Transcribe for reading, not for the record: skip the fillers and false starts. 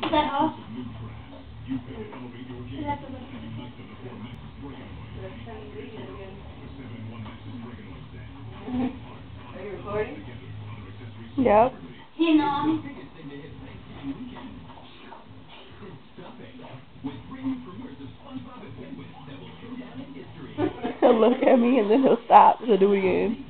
that off? Are you recording? Yep. Hey, Mom. He'll look at me and then he'll stop to do it again.